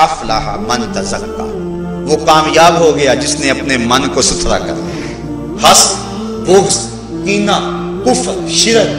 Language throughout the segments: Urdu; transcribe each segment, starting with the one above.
افلح من تزکا، وہ کامیاب ہو گیا جس نے اپنے من کو ستھرا کر لیا۔ حسد، بغض، کینہ، کفر، شرک،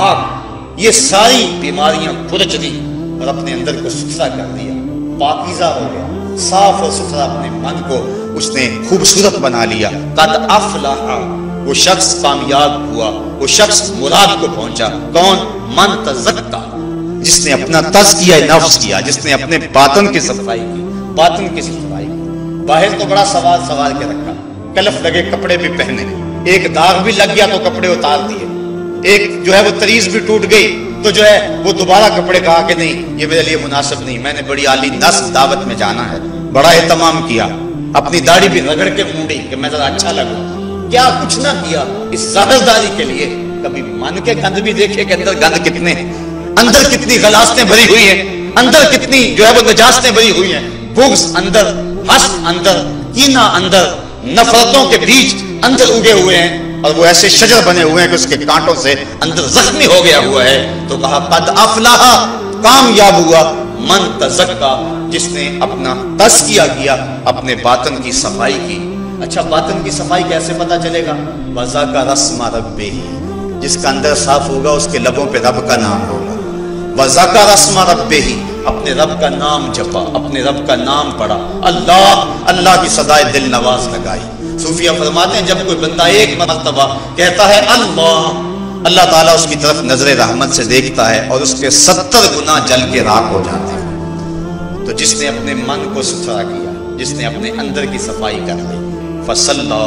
نفاق، یہ ساری بیماریاں کھرچ دی اور اپنے اندر کو ستھرا کر دیا، پاکیزہ ہو گیا، صاف اور ستھرا اپنے من کو اس نے خوبصورت بنا لیا۔ قد افلح، وہ شخص کامیاب ہوا، وہ شخص مراد کو پہنچا۔ کون؟ من تزکا، جس نے اپنا تزکیہ نفس کیا، جس نے اپنے باطن کی صفائی کی، باطن کی صفائی کی۔ باہر تو بڑا سوال کے رکھا، کلف لگے کپڑے بھی پہنے، ایک داغ بھی لگ گیا تو کپڑے اتار دیے، ایک جو ہے وہ تریز بھی ٹوٹ گئی تو جو ہے وہ دوبارہ کپڑے کہا کہ نہیں یہ میرے لیے مناسب نہیں، میں نے بڑی عالی نسل دعوت میں جانا ہے، بڑا اہتمام کیا، اپنی داڑھی بھی رگڑ کے مونڈی کہ میں ذرا اچھا لگوں، کیا کچھ نہ کیا اس ظاہرداری کے لیے۔ کبھی من کے گند بھی دیکھے کہ اندر گند کتنے ہیں، اندر کتنی غلاستیں بھری ہوئی ہیں، اندر کتنی جو ہے وہ نجاستیں بھری ہوئی ہیں، بغض اندر، حسد اندر، کینہ اندر، نفرتوں کے بیج اندر اگے ہوئے ہیں، اور وہ ایسے شجر بنے ہوئے ہیں کہ اس کے کانٹوں سے اندر زخمی ہو گیا ہوا ہے۔ تو کہا قد افلح، کامیاب ہوا، من تزکا، جس نے اپنا تزکیہ کیا، اپنے باطن کی صفائی کی۔ اچھا باطن کی صفائی کیسے پتہ چلے گا؟ وَذَكَرَ اسْمَ رَبِّهِ، جس کا اندر صاف ہوگا اس کے لبوں پہ رب کا نام ہوگا۔ وَذَكَرَ اسْمَ رَبِّهِ، اپنے رب کا نام جپا، اپنے رب کا نام پڑھا، اللہ اللہ کی صدائے دل نواز لگائی۔ صوفیہ فرماتے ہیں جب کوئی بندہ ایک مرتبہ کہتا ہے اللہ، اللہ تعالیٰ اس کی طرف نظر رحمت سے دیکھتا ہے اور اس کے 70 گناہ جل کے راکھ ہو جاتے ہیں۔ تو جس نے اپنے من کو ستھرا کیا، جس نے اپنے اندر کی صفائی کر لی، فصلی،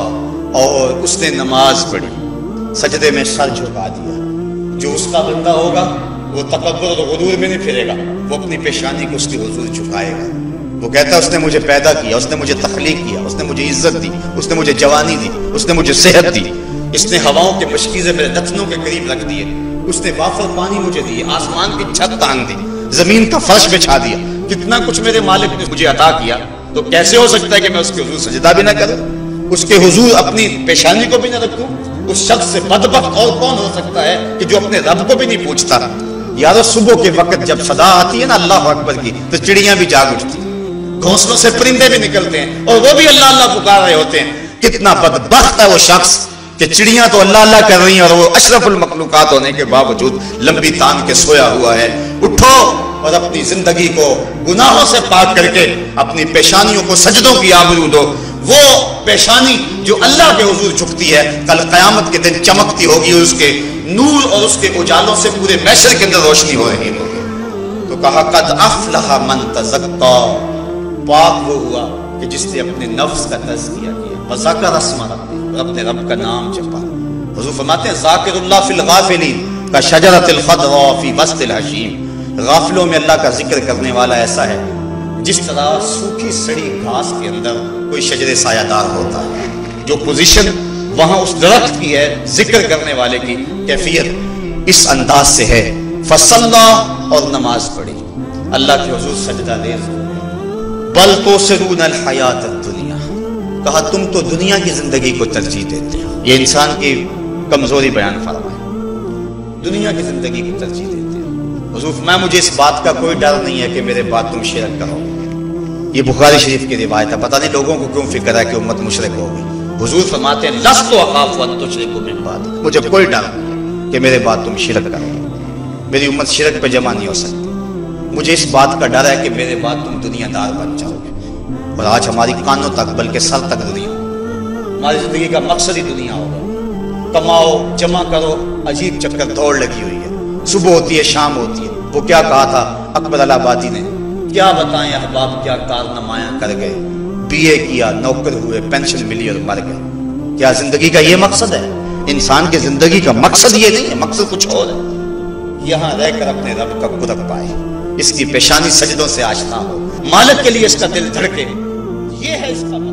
اور اس نے نماز پڑھی، سجدے میں سر جھکا دیا، جو اس کا بندہ ہوگا وہ تکبر اور غرور میں نہیں پھرے گا، وہ اپنی پیشانی کو اس کے حضور جھکائے گا، وہ کہتا ہے اس نے مجھے پیدا کیا، اس نے مجھے تخلیق کیا، اس نے مجھے عزت دی، اس نے مجھے جوانی دی، اس نے مجھے صحت دی، اس نے ہواؤں کے مشکیزے میرے دتنوں کے قریب رکھ دیے، اس نے وافر پانی مجھے دی، آسمان کی چھت تان دی، زمین کا فرش بچھا دیا، کتنا کچھ میرے مالک نے مجھے عطا کیا، تو کیسے ہو سکتا ہے کہ میں اس کے حضور سجدہ بھی نہ کروں، اس کے حضور اپنی پیشانی کو بھی نہ رکھوں؟ اس شخص سے بدبخت اور کون ہو سکتا ہے کہ جو اپنے رب کو بھی نہیں پوچھتا؟ یارو صبح کے وقت جب صدا آتی ہے نا اللہ اکبر کی، تو چڑیاں بھی جاگ اٹھتی ہیں، گھونسلوں سے پرندے بھی نکلتے ہیں اور وہ بھی اللہ اللہ پکار رہے ہوتے ہیں۔ کتنا بدبخت ہے وہ شخص کہ چڑیاں تو اللہ اللہ کر رہی ہیں اور وہ اشرف المخلوقات ہونے کے باوجود لمبی تان کے سویا ہوا ہے۔ اٹھو اور اپنی زندگی کو گناہوں سے پاک کر کے اپنی پیشانیوں کو سجدوں کی آبرو دو۔ وہ پیشانی جو اللہ کے حضور جھکتی ہے کل قیامت کے دن چمکتی ہوگی، اس کے نور اور اس کے اجالوں سے پورے محشر کے اندر روشنی ہو رہی ہوگی۔ تو کہا قد افلح من تزکا، پاک وہ ہوا کہ جس نے اپنے نفس کا تزکیہ کیا، وذکر اسم ربہ، اور اپنے رب کا نام جپا۔ حضور فرماتے ہیں ذاکر اللہ فی الغافلین کشجرۃ الخضراء فی وسط الحشیم، غافلوں میں اللہ کا ذکر کرنے والا ایسا ہے جس طرح سوکھی سڑی گھاس کے اندر کوئی شجر سایہ دار ہوتا ہے۔ جو پوزیشن وہاں اس درخت کی ہے، ذکر کرنے والے کی کیفیت اس انداز سے ہے۔ فصلی، اور نماز پڑھی، اللہ کے حضور سجدہ ریز ہو گئے۔ بل تؤثرون الحیات الدنیا، کہا تم تو دنیا کی زندگی کو ترجیح دیتے ہو۔ یہ انسان کی کمزوری بیان فرمائے، دنیا کی زندگی کو ترجیح دیتے ہو۔ حضور میں مجھے اس بات کا کوئی ڈر نہیں ہے کہ میرے بعد تم شرک کرو، یہ بخاری شریف کی روایت ہے، پتہ نہیں لوگوں کو کیوں فکر ہے کہ امت مشرک ہوگی۔ حضور فرماتے ہیں لست اخاف ان تشرکوا من بعد، مجھے کوئی ڈر نہیں کہ میرے بعد تم شرک کرو، میری امت شرک پہ جمع نہیں ہو سکتی۔ مجھے اس بات کا ڈر ہے کہ میرے بعد تم دنیا دار بن جاؤ گے، اور آج ہماری کانوں تک بلکہ سر تک دنیا، ہماری زندگی کا مقصد ہی دنیا ہوگا، کماؤ جمع کرو، عجیب چکر دوڑ لگی ہوئی ہے، صبح ہوتی ہے شام ہوتی ہے۔ وہ کیا کہا تھا اکبر الہٰبادی نے، کیا بتائیں احباب کیا کارنامہ کر گئے، بی اے کیا، نوکر ہوئے، پینشن ملی اور مر گئے۔ کیا زندگی کا یہ مقصد ہے؟ انسان کی زندگی کا مقصد یہ نہیں ہے، مقصد کچھ اور ہے، یہاں رہ کر اپنے رب کا قرب پائے، اس کی پیشانی سجدوں سے آشنا ہو، مالک کے لیے اس کا دل دھڑکے، یہ ہے اس کا